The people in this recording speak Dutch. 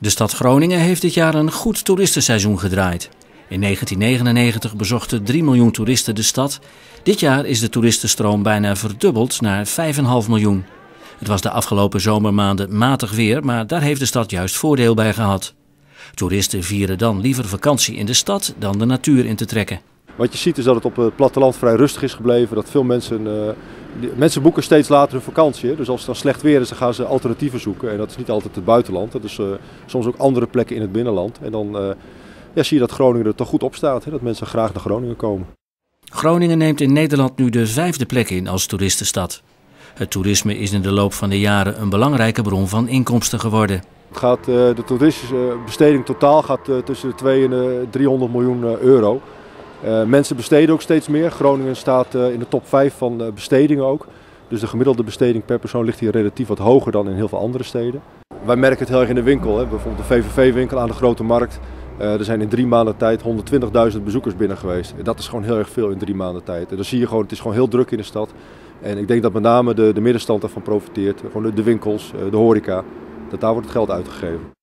De stad Groningen heeft dit jaar een goed toeristenseizoen gedraaid. In 1999 bezochten 3 miljoen toeristen de stad. Dit jaar is de toeristenstroom bijna verdubbeld naar 5,5 miljoen. Het was de afgelopen zomermaanden matig weer, maar daar heeft de stad juist voordeel bij gehad. Toeristen vieren dan liever vakantie in de stad dan de natuur in te trekken. Wat je ziet is dat het op het platteland vrij rustig is gebleven. Dat veel mensen boeken steeds later hun vakantie. Dus als het dan slecht weer is, dan gaan ze alternatieven zoeken. En dat is niet altijd het buitenland. Dat is soms ook andere plekken in het binnenland. En dan zie je dat Groningen er toch goed op staat. Hè? Dat mensen graag naar Groningen komen. Groningen neemt in Nederland nu de 5e plek in als toeristenstad. Het toerisme is in de loop van de jaren een belangrijke bron van inkomsten geworden. De toeristische besteding totaal gaat tussen de 200 en 300 miljoen euro. Mensen besteden ook steeds meer. Groningen staat in de top 5 van bestedingen ook. Dus de gemiddelde besteding per persoon ligt hier relatief wat hoger dan in heel veel andere steden. Wij merken het heel erg in de winkel. Hè. Bijvoorbeeld de VVV-winkel aan de Grote Markt. Er zijn in 3 maanden tijd 120.000 bezoekers binnen geweest. Dat is gewoon heel erg veel in 3 maanden tijd. En dan zie je gewoon, het is gewoon heel druk in de stad. En ik denk dat met name de middenstand ervan profiteert. Gewoon de winkels, de horeca. Dat daar wordt het geld uitgegeven.